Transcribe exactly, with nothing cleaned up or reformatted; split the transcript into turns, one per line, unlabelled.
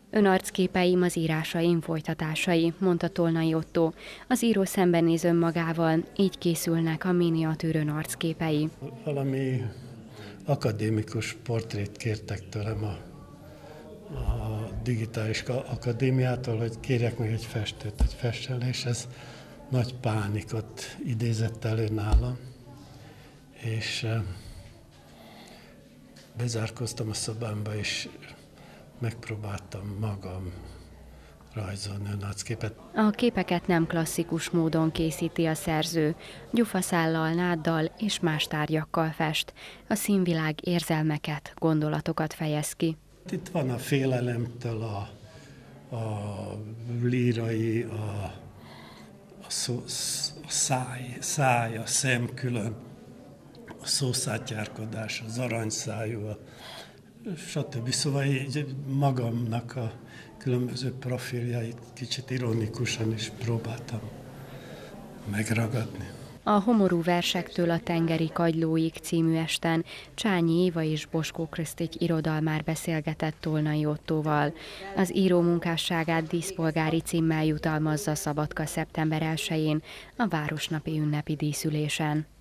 Önarcképeim az írásaim folytatásai, mondta Tolnai Ottó. Az író szembenéz önmagával, így készülnek a miniatűr önarcképei.
Valami akadémikus portrét kértek tőlem a, a Digitális Akadémiától, hogy kérjek meg egy festőt, hogy fessen, és ez nagy pánikot idézett elő nálam. És bezárkoztam a szobámba, és megpróbáltam magam rajzolni önarcképet.
A képeket nem klasszikus módon készíti a szerző. Gyufaszállal, náddal és más tárgyakkal fest. A színvilág érzelmeket, gondolatokat fejez ki.
Itt van a félelemtől a, a lírai, a, a, szó, a száj, száj, a szem külön, a szószátyárkodás, az aranyszájú, a, stb. Szóval így magamnak a különböző profiljait kicsit ironikusan is próbáltam megragadni.
A Homorú versektől a Tengeri kagylóig című esten Csányi Éva és Boskó Krisztik irodalmár beszélgetett Tolnai Ottóval. Az író munkásságát díszpolgári címmel jutalmazza Szabadka szeptember elsején a Városnapi ünnepi díszülésen.